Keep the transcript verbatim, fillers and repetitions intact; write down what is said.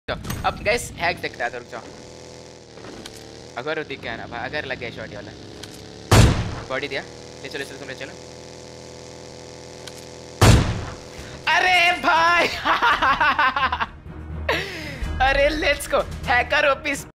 अब gas hack देखता है तो रुक जाओ। अगर दिख गया ना भाई, अगर लग गया शॉट वाला बॉडी दिया, ले चलो चलो तुम ले चलो। अरे भाई अरे लेट्स गो हैकर ओपी।